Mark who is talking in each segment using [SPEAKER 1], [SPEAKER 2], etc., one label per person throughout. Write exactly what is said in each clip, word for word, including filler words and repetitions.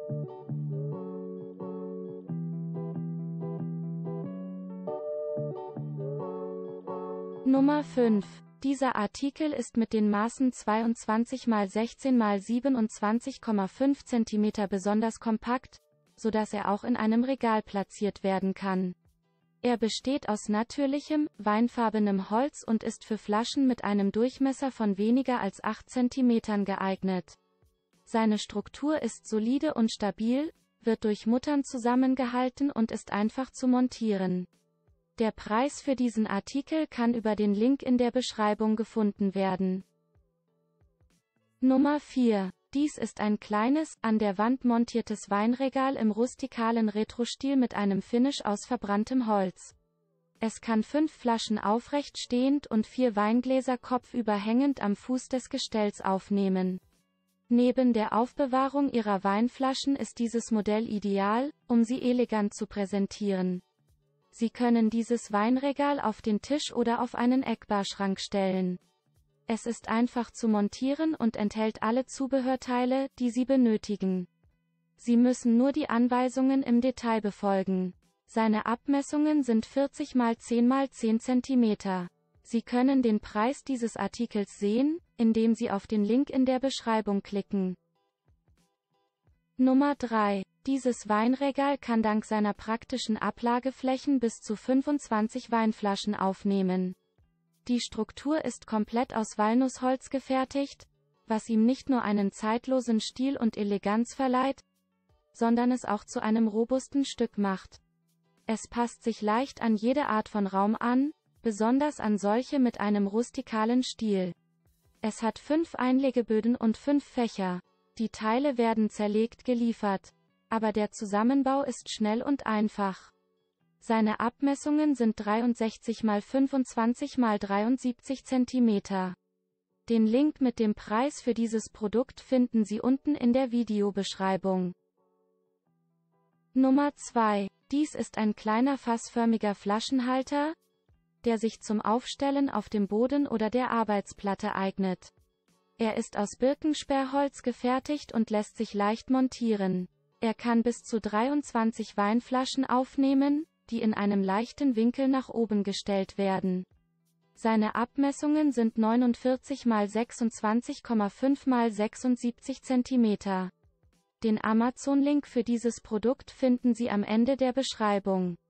[SPEAKER 1] Nummer fünf. Dieser Artikel ist mit den Maßen zweiundzwanzig mal sechzehn mal siebenundzwanzig Komma fünf Zentimeter besonders kompakt, so dass er auch in einem Regal platziert werden kann. Er besteht aus natürlichem, weinfarbenem Holz und ist für Flaschen mit einem Durchmesser von weniger als acht Zentimetern geeignet. Seine Struktur ist solide und stabil, wird durch Muttern zusammengehalten und ist einfach zu montieren. Der Preis für diesen Artikel kann über den Link in der Beschreibung gefunden werden. Nummer vier. Dies ist ein kleines, an der Wand montiertes Weinregal im rustikalen Retro-Stil mit einem Finish aus verbranntem Holz. Es kann fünf Flaschen aufrecht stehend und vier Weingläser kopfüber hängend am Fuß des Gestells aufnehmen. Neben der Aufbewahrung Ihrer Weinflaschen ist dieses Modell ideal, um sie elegant zu präsentieren. Sie können dieses Weinregal auf den Tisch oder auf einen Eckbarschrank stellen. Es ist einfach zu montieren und enthält alle Zubehörteile, die Sie benötigen. Sie müssen nur die Anweisungen im Detail befolgen. Seine Abmessungen sind vierzig mal zehn mal zehn Zentimeter. Sie können den Preis dieses Artikels sehen, indem Sie auf den Link in der Beschreibung klicken. Nummer drei. Dieses Weinregal kann dank seiner praktischen Ablageflächen bis zu fünfundzwanzig Weinflaschen aufnehmen. Die Struktur ist komplett aus Walnussholz gefertigt, was ihm nicht nur einen zeitlosen Stil und Eleganz verleiht, sondern es auch zu einem robusten Stück macht. Es passt sich leicht an jede Art von Raum an, besonders an solche mit einem rustikalen Stil. Es hat fünf Einlegeböden und fünf Fächer. Die Teile werden zerlegt geliefert. Aber der Zusammenbau ist schnell und einfach. Seine Abmessungen sind dreiundsechzig mal fünfundzwanzig mal dreiundsiebzig Zentimeter. Den Link mit dem Preis für dieses Produkt finden Sie unten in der Videobeschreibung. Nummer zwei. Dies ist ein kleiner fassförmiger Flaschenhalter, der sich zum Aufstellen auf dem Boden oder der Arbeitsplatte eignet. Er ist aus Birkensperrholz gefertigt und lässt sich leicht montieren. Er kann bis zu dreiundzwanzig Weinflaschen aufnehmen, die in einem leichten Winkel nach oben gestellt werden. Seine Abmessungen sind neunundvierzig mal sechsundzwanzig Komma fünf mal sechsundsiebzig Zentimeter. Den Amazon-Link für dieses Produkt finden Sie am Ende der Beschreibung.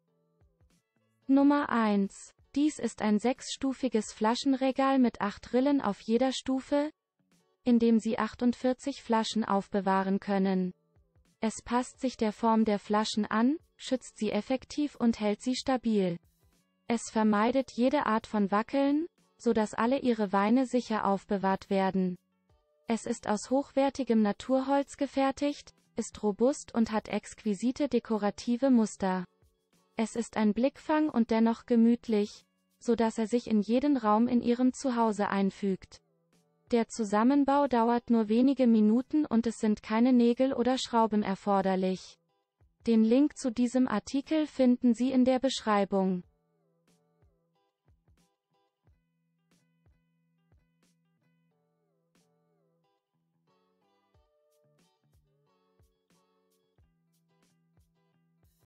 [SPEAKER 1] Nummer eins. Dies ist ein sechsstufiges Flaschenregal mit acht Rillen auf jeder Stufe, in dem Sie achtundvierzig Flaschen aufbewahren können. Es passt sich der Form der Flaschen an, schützt sie effektiv und hält sie stabil. Es vermeidet jede Art von Wackeln, so dass alle Ihre Weine sicher aufbewahrt werden. Es ist aus hochwertigem Naturholz gefertigt, ist robust und hat exquisite dekorative Muster. Es ist ein Blickfang und dennoch gemütlich, so dass er sich in jeden Raum in Ihrem Zuhause einfügt. Der Zusammenbau dauert nur wenige Minuten und es sind keine Nägel oder Schrauben erforderlich. Den Link zu diesem Artikel finden Sie in der Beschreibung.